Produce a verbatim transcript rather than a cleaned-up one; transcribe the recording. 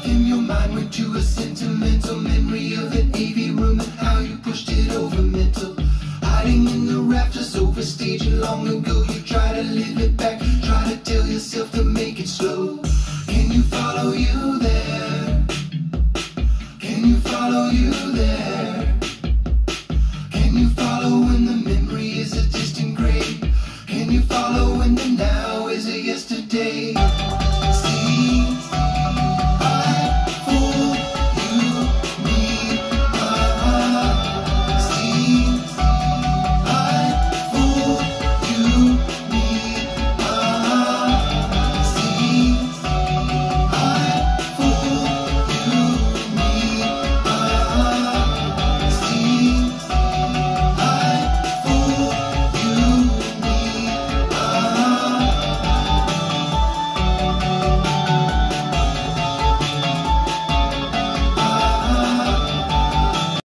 in your mind went to a sentimental memory of an A V room and how you pushed it over mental. Hiding in the rafters, overstaging long ago. You try to live it back, try to tell yourself to make it slow. Can you follow you there?